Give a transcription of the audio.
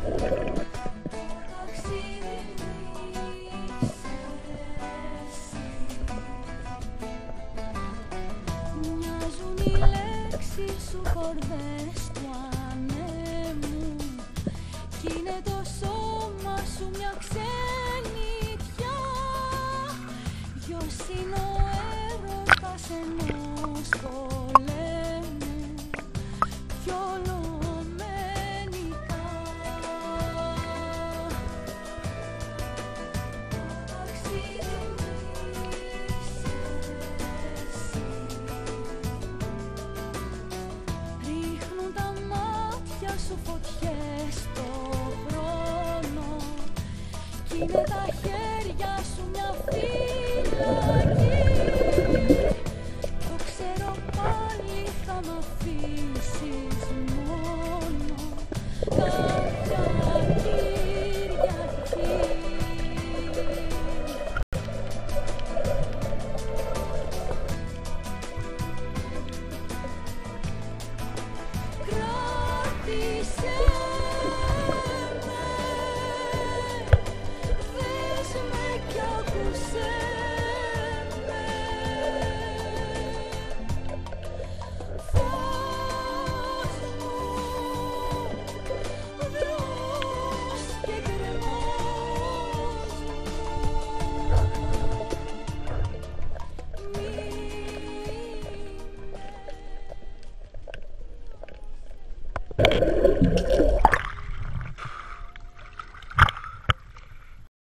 Μοιάζουν οι λέξεις σου κορδές του ανέμου κι είναι το σώμα σου μια ξενιτιά. Ποιος είναι ο έρωτας ενός πολέμου πιο λομενικά. Ρίχνουν τα μάτια σου φωτιές στο χρόνο κι είναι τα χέρια σου μια φυλακή. Το ξέρω πάλι θα μ' αφήσεις μόνο κάποια Κυριακή. Κράτησε με, δες με κι άκουσέ με. Φως μου, δρός και κρεμός μου. Μείνε.